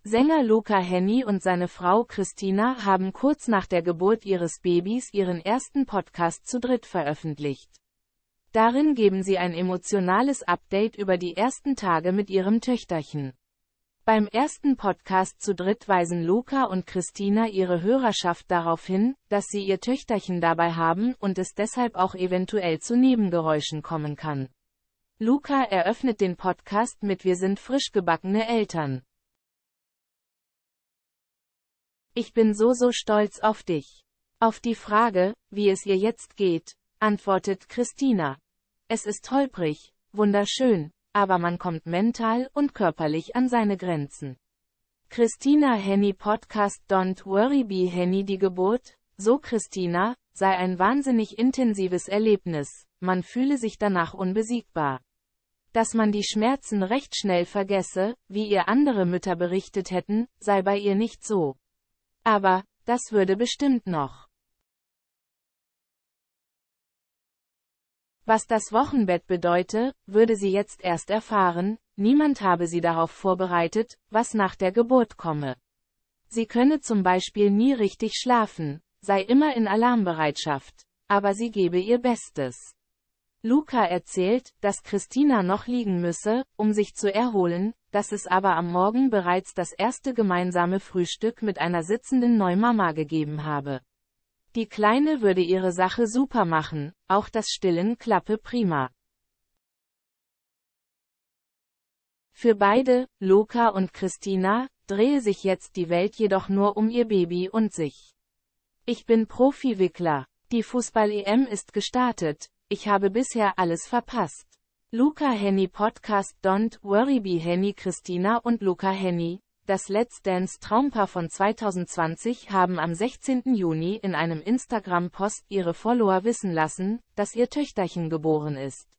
Sänger Luca Hänni und seine Frau Christina haben kurz nach der Geburt ihres Babys ihren ersten Podcast zu dritt veröffentlicht. Darin geben sie ein emotionales Update über die ersten Tage mit ihrem Töchterchen. Beim ersten Podcast zu dritt weisen Luca und Christina ihre Hörerschaft darauf hin, dass sie ihr Töchterchen dabei haben und es deshalb auch eventuell zu Nebengeräuschen kommen kann. Luca eröffnet den Podcast mit „Wir sind frisch gebackene Eltern. Ich bin so stolz auf dich. Auf die Frage, wie es ihr jetzt geht, antwortet Christina. Es ist holprig, wunderschön, aber man kommt mental und körperlich an seine Grenzen. Christina Hänni Podcast Don't Worry Be Hänni. Die Geburt, so Christina, sei ein wahnsinnig intensives Erlebnis, man fühle sich danach unbesiegbar. Dass man die Schmerzen recht schnell vergesse, wie ihr andere Mütter berichtet hätten, sei bei ihr nicht so. Aber, das würde bestimmt noch. Was das Wochenbett bedeute, würde sie jetzt erst erfahren, niemand habe sie darauf vorbereitet, was nach der Geburt komme. Sie könne zum Beispiel nie richtig schlafen, sei immer in Alarmbereitschaft, aber sie gebe ihr Bestes. Luca erzählt, dass Christina noch liegen müsse, um sich zu erholen, dass es aber am Morgen bereits das erste gemeinsame Frühstück mit einer sitzenden Neumama gegeben habe. Die Kleine würde ihre Sache super machen, auch das Stillen klappe prima. Für beide, Luca und Christina, drehe sich jetzt die Welt jedoch nur um ihr Baby und sich. Ich bin Profi-Wickler. Die Fußball-EM ist gestartet. Ich habe bisher alles verpasst. Luca Hänni Podcast Don't Worry Be Hänni. Christina und Luca Hänni, das Let's Dance Traumpaar von 2020, haben am 16. Juni in einem Instagram-Post ihre Follower wissen lassen, dass ihr Töchterchen geboren ist.